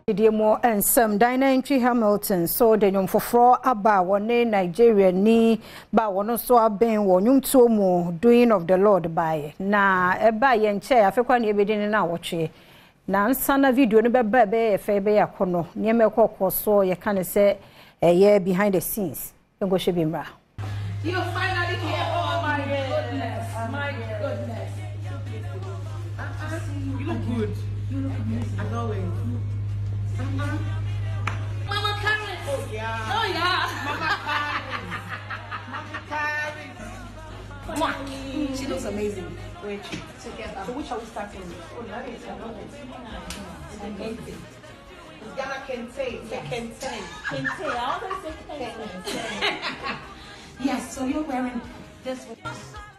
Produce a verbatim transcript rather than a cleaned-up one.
Idemo and some Dynantry Hamilton so the young for about one Nigeria ni ba one so a ben one young two more doing of the Lord by na a by and chair African ebidin in our chair. Na sana video no be be e fe be yakono nye me kokko so ye kan say a year behind the scenes go she be mra. You finally here. Oh my goodness. My goodness. Uh-uh. You look good. You look amazing. As always. Uh-huh. Mama Karen. Oh yeah. Oh yeah. Mama Karen. Mama Karen. She looks amazing. Wait, together. So which are we starting with? Oh, that is amazing. Ghana Kente. Kente. Kente. I always say Kente. Yes, so you're wearing this one.